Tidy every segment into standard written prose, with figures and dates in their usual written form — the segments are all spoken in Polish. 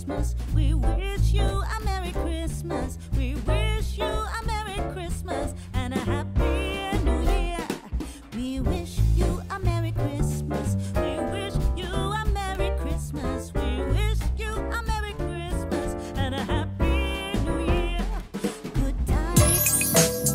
Christmas. We wish you a Merry Christmas. We wish you a Merry Christmas and a Happy New Year. We wish you a Merry Christmas. We wish you a Merry Christmas. We wish you a Merry Christmas and a Happy New Year. Good times.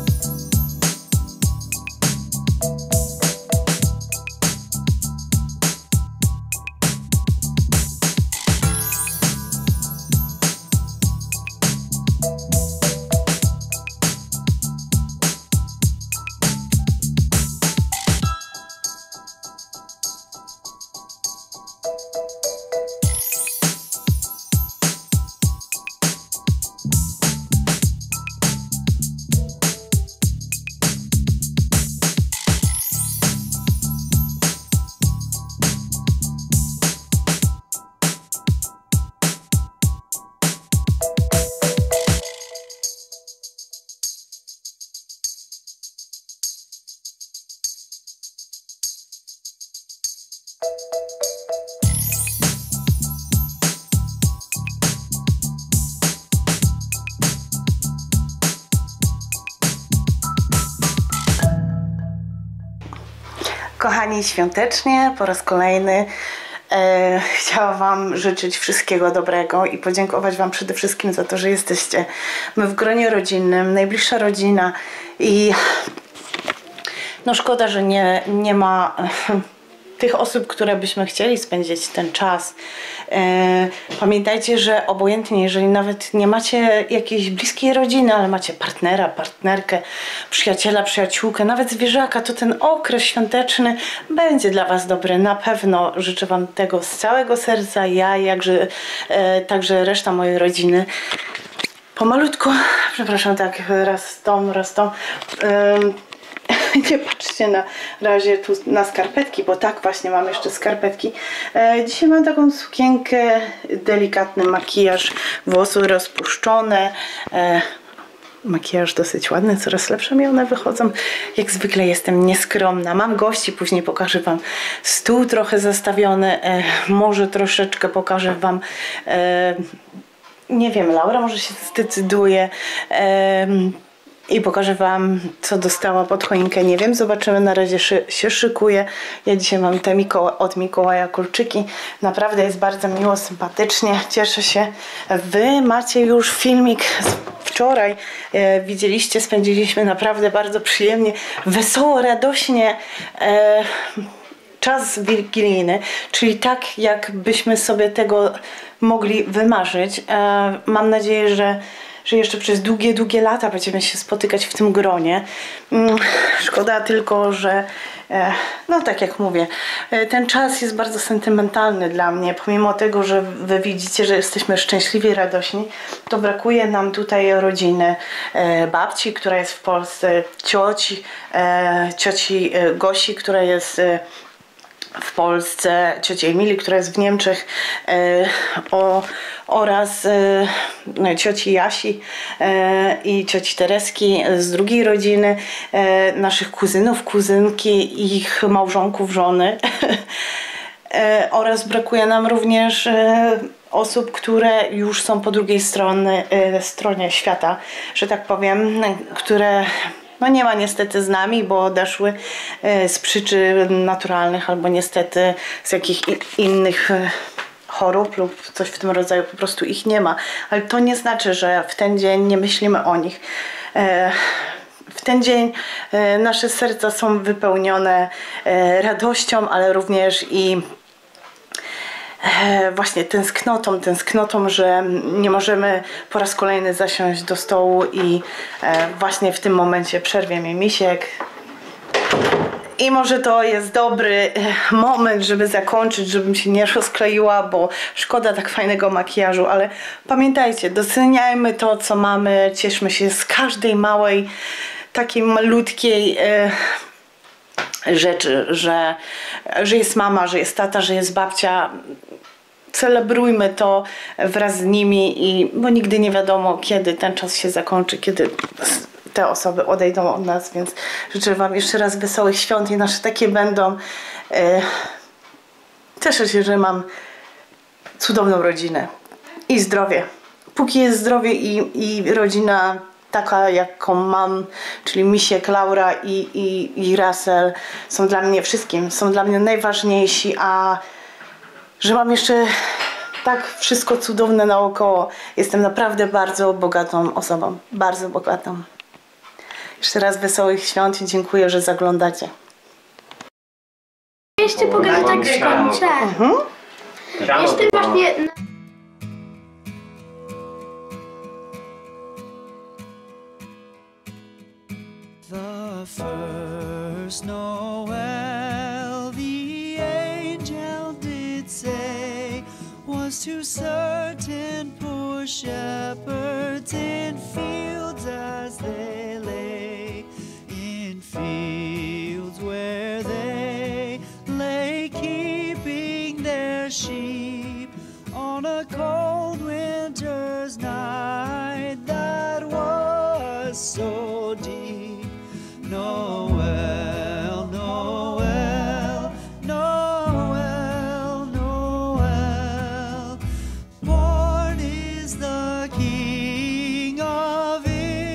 Kochani, świątecznie po raz kolejny chciałam Wam życzyć wszystkiego dobrego i podziękować Wam przede wszystkim za to, że jesteście w gronie rodzinnym, najbliższa rodzina i no szkoda, że nie ma tych osób, które byśmy chcieli spędzić ten czas. Pamiętajcie, że obojętnie, jeżeli nawet nie macie jakiejś bliskiej rodziny, ale macie partnera, partnerkę, przyjaciela, przyjaciółkę, nawet zwierzaka, to ten okres świąteczny będzie dla Was dobry. Na pewno życzę Wam tego z całego serca, ja, także reszta mojej rodziny. Pomalutku, przepraszam, tak, raz tą. Nie patrzcie na razie tu na skarpetki, bo tak właśnie mam jeszcze skarpetki. Dzisiaj mam taką sukienkę, delikatny makijaż, włosy rozpuszczone. Makijaż dosyć ładny, coraz lepsze mi one wychodzą. Jak zwykle jestem nieskromna. Mam gości, później pokażę Wam stół trochę zastawiony. Może troszeczkę pokażę Wam... nie wiem, Laura może się zdecyduje. I pokażę Wam, co dostała pod choinkę. Nie wiem, zobaczymy. Na razie się szykuję. Ja dzisiaj mam te od Mikołaja kolczyki. Naprawdę jest bardzo miło, sympatycznie. Cieszę się. Wy macie już filmik z wczoraj. Widzieliście, spędziliśmy naprawdę bardzo przyjemnie, wesoło, radośnie czas wigilijny. Czyli tak, jakbyśmy sobie tego mogli wymarzyć. Mam nadzieję, że jeszcze przez długie lata będziemy się spotykać w tym gronie. Szkoda tylko, że no tak jak mówię, ten czas jest bardzo sentymentalny dla mnie. Pomimo tego, że Wy widzicie, że jesteśmy szczęśliwi, radośni, to brakuje nam tutaj rodziny, babci, która jest w Polsce, cioci Gosi, która jest w Polsce, cioci Emilii, która jest w Niemczech, oraz cioci Jasi i cioci Tereski z drugiej rodziny, naszych kuzynów, kuzynki, ich małżonków, żony. Oraz brakuje nam również osób, które już są po drugiej stronie świata, że tak powiem, które no nie ma niestety z nami, bo odeszły z przyczyn naturalnych albo niestety z jakichś innych chorób lub coś w tym rodzaju, po prostu ich nie ma. Ale to nie znaczy, że w ten dzień nie myślimy o nich. W ten dzień nasze serca są wypełnione radością, ale również i właśnie tęsknotą, że nie możemy po raz kolejny zasiąść do stołu i właśnie w tym momencie przerwie mnie misiek. I może to jest dobry moment, żeby zakończyć, żebym się nie rozkleiła, bo szkoda tak fajnego makijażu, ale pamiętajcie, doceniajmy to, co mamy, cieszmy się z każdej małej, takiej malutkiej rzeczy, że jest mama, że jest tata, że jest babcia. Celebrujmy to wraz z nimi, bo nigdy nie wiadomo, kiedy ten czas się zakończy, kiedy te osoby odejdą od nas, więc życzę Wam jeszcze raz wesołych świąt i nasze takie będą. Cieszę się, że mam cudowną rodzinę i zdrowie. Póki jest zdrowie i rodzina taka, jaką mam, czyli Misiek, Laura i Russell, są dla mnie wszystkim, są dla mnie najważniejsi, a że mam jeszcze tak wszystko cudowne naokoło. Jestem naprawdę bardzo bogatą osobą, bardzo bogatą. Jeszcze raz wesołych świąt i dziękuję, że zaglądacie. Jeszcze pokażę tak skończę. Jeszcze właśnie... The first Noel, the angel did say, was to certain poor shepherds in fields as they lay, in fields where they lay keeping their sheep on a cold winter's night that was so deep. Noel, Noel, Noel, Noel, born is the King of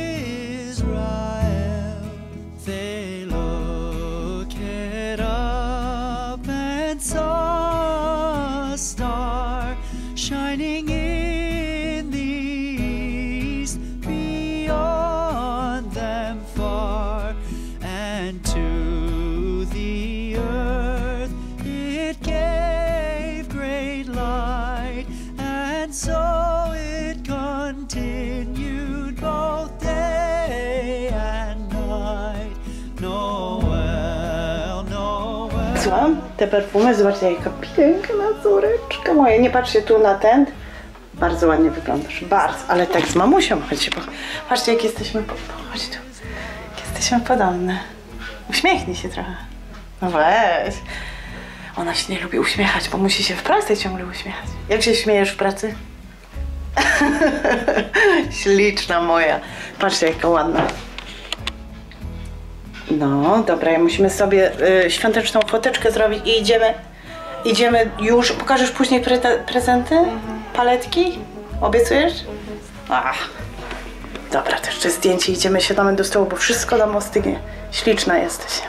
Israel. They looked up and saw a star shining in the east beyond them far. And to the earth it gave great light, and so it continued both day and night. Noel, Noel. Słucham, te perfumy, zobaczcie jaka piękna córeczka moja. Nie patrzcie tu na ten. Bardzo ładnie wyglądasz, bardzo, ale tak z mamusią. Chodźcie, patrzcie jak jesteśmy, chodź tu. Jak jesteśmy podobne. Uśmiechnij się trochę. No weź. Ona się nie lubi uśmiechać, bo musi się w pracy ciągle uśmiechać. Jak się śmiejesz w pracy? Śliczna moja. Patrzcie jaka ładna. No, dobra, musimy sobie świąteczną foteczkę zrobić i idziemy już. Pokażesz później prezenty? Paletki? Obiecujesz? Ach. Dobra, to jeszcze zdjęcie, idziemy, siadamy do stołu, bo wszystko nam ostygnie. Śliczna jesteś.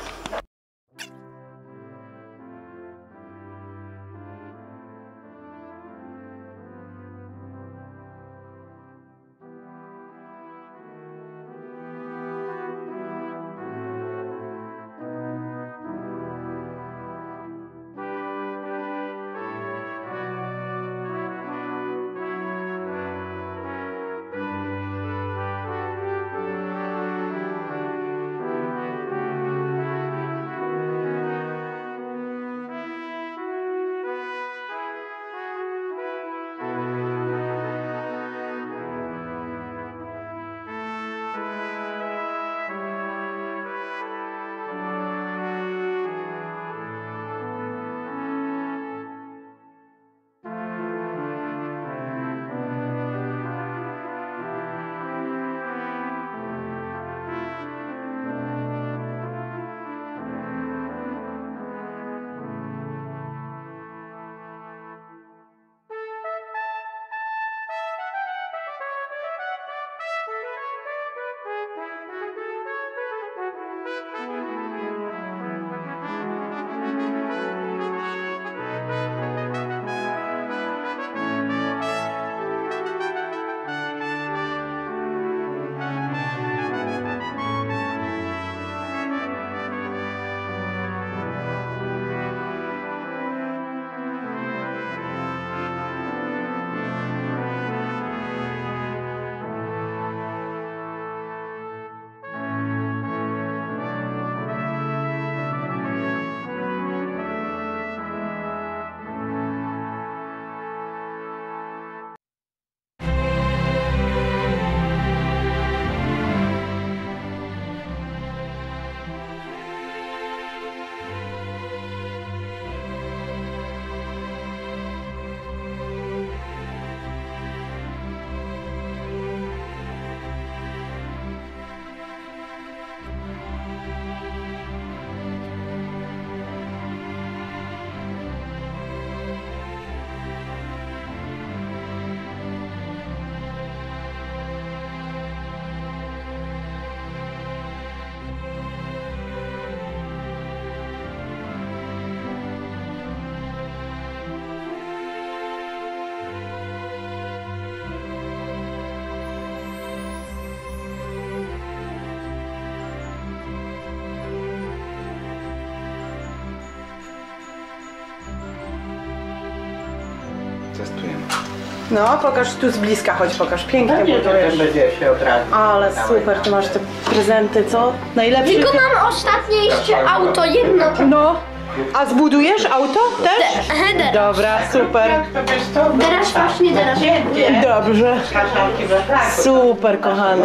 przetestujemy. No, pokaż tu z bliska, chodź, pokaż. Pięknie budujesz. Będzie się od razu. Ale super, ty masz te prezenty, co? Najlepsze. Tylko mam ostatnie jeszcze auto, jedno. No, a zbudujesz auto też? Dobra, super. Teraz właśnie teraz. Dobrze. Super, kochany.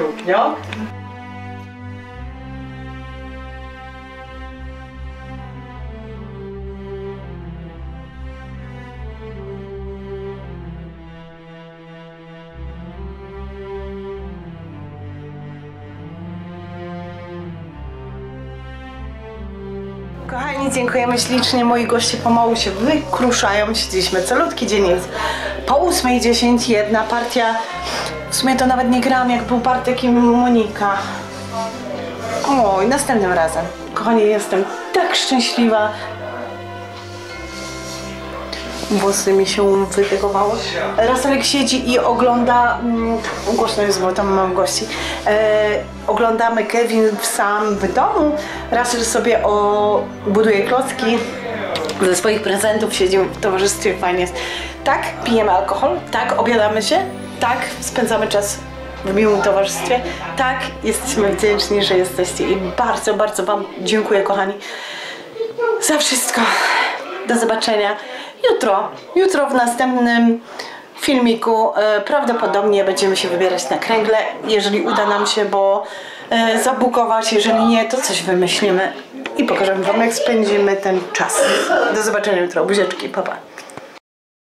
Kochani, dziękujemy ślicznie. Moi goście pomału się wykruszają. Siedzieliśmy calutki dzień, jest po 8:10. Jedna partia. W sumie to nawet nie grałam, jak był Bartek i Monika. Oj, następnym razem. Kochani, jestem tak szczęśliwa. Włosy mi się wytygowały. Rasolek siedzi i ogląda, głośno jest, bo tam mam gości, oglądamy Kevin sam w domu. Rasel sobie buduje klocki ze swoich prezentów, siedzimy w towarzystwie, fajnie jest. Tak, pijemy alkohol, tak, obiadamy się, tak, spędzamy czas w miłym towarzystwie, tak, jesteśmy wdzięczni, że jesteście i bardzo, bardzo Wam dziękuję, kochani, za wszystko. Do zobaczenia jutro w następnym filmiku. Prawdopodobnie będziemy się wybierać na kręgle, jeżeli uda nam się, bo zabukować, jeżeli nie, to coś wymyślimy i pokażemy Wam, jak spędzimy ten czas. Do zobaczenia jutro, buziaczki, pa pa.